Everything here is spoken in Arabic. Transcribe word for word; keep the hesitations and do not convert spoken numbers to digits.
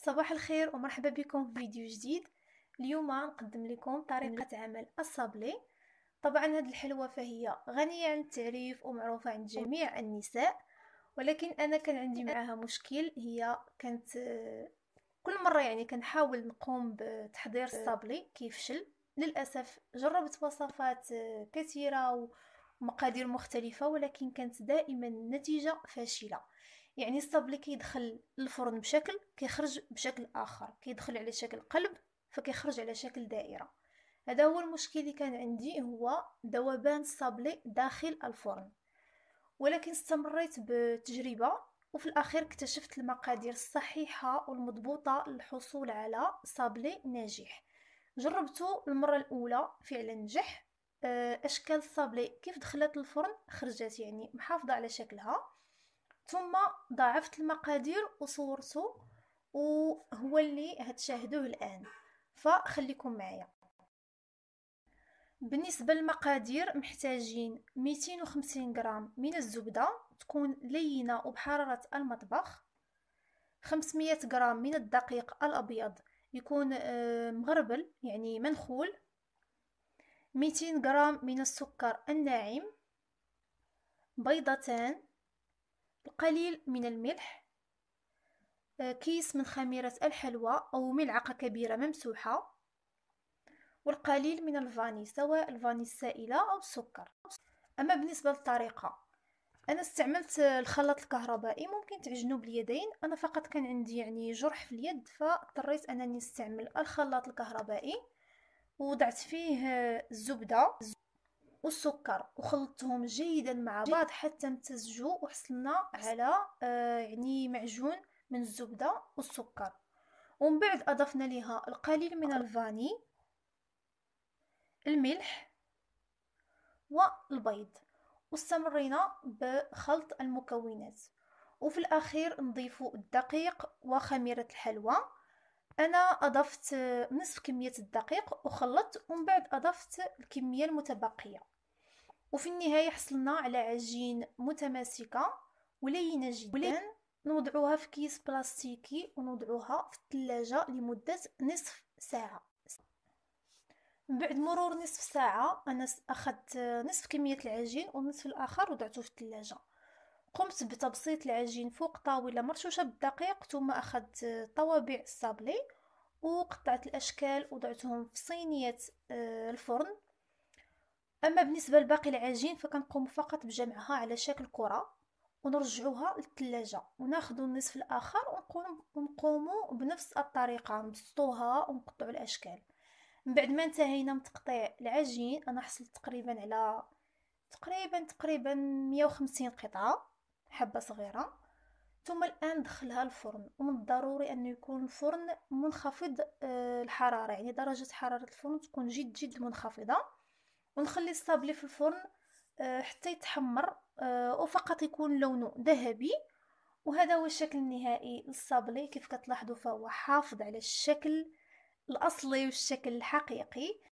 صباح الخير ومرحبا بكم في فيديو جديد. اليوم نقدم لكم طريقة عمل الصابلي. طبعا هذه الحلوى فهي غنية عن التعريف ومعروفة عند جميع النساء، ولكن أنا كان عندي معها مشكل. هي كانت آه، كل مرة يعني كنحاول نقوم بتحضير الصابلي كيفشل. للأسف جربت وصفات آه، كثيرة ومقادير مختلفة، ولكن كانت دائما النتيجة فاشلة. يعني الصابلي كيدخل للفرن بشكل، كيخرج بشكل اخر، كيدخل على شكل قلب فكيخرج على شكل دائره. هذا هو المشكل اللي كان عندي، هو ذوبان الصابلي داخل الفرن. ولكن استمريت بتجربه، وفي الاخير اكتشفت المقادير الصحيحه والمضبوطه للحصول على صابلي ناجح. جربته المره الاولى فعلا نجح. آه، اشكال الصابلي كيف دخلت الفرن خرجت يعني محافظه على شكلها. ثم ضاعفت المقادير وصورته، وهو اللي هتشاهدوه الآن، فخليكم معايا. بالنسبة للمقادير محتاجين مئتين وخمسين غرام من الزبدة تكون لينة وبحرارة المطبخ، خمسمئة غرام من الدقيق الأبيض يكون آه، مغربل يعني منخول، مئتين غرام من السكر الناعم، بيضتان، القليل من الملح، كيس من خميرة الحلوى أو ملعقة كبيرة ممسوحة، والقليل من الفاني سواء الفاني السائلة أو السكر. أما بالنسبة للطريقة، أنا استعملت الخلاط الكهربائي، ممكن تعجنوا باليدين. أنا فقط كان عندي يعني جرح في اليد فاضطريت أنني نستعمل الخلاط الكهربائي. ووضعت فيه الزبدة والسكر وخلطتهم جيدا مع بعض حتى امتزجوا وحصلنا على آه، يعني معجون من الزبدة والسكر. ومن بعد أضفنا لها القليل من الفاني، الملح والبيض، واستمرينا بخلط المكونات. وفي الأخير نضيف الدقيق وخميرة الحلوى. أنا أضفت نصف كمية الدقيق وخلطت، ومن بعد أضفت الكمية المتبقية. وفي النهاية حصلنا على عجين متماسكة ولينة جدا. نوضعوها في كيس بلاستيكي ونوضعوها في الثلاجة لمدة نصف ساعة. من بعد مرور نصف ساعة أنا أخذت نصف كمية العجين والنصف الآخر وضعته في الثلاجة. قمت بتبسيط العجين فوق طاولة مرشوشة بالدقيق، ثم أخذت طوابع الصابلي وقطعت الأشكال وضعتهم في صينية آه، الفرن. أما بالنسبة لباقي العجين فكنقوم فقط بجمعها على شكل كرة ونرجعوها للثلاجة، وناخذ النصف الآخر ونقوم ونقوموا بنفس الطريقة، نبسطوها ونقطعوا الأشكال. من بعد ما انتهينا من تقطيع العجين أنا حصلت تقريبا على تقريبا تقريبا مئة وخمسين قطعة، حبة صغيرة. ثم الآن ندخلها الفرن، ومن الضروري أنه يكون الفرن منخفض آه، الحرارة، يعني درجة حرارة الفرن تكون جد جد منخفضة. ونخلي الصابلي في الفرن آه، حتى يتحمر آه، وفقط يكون لونه ذهبي. وهذا هو الشكل النهائي للصابلي. كيف كتلاحظوا فهو حافظ على الشكل الأصلي والشكل الحقيقي.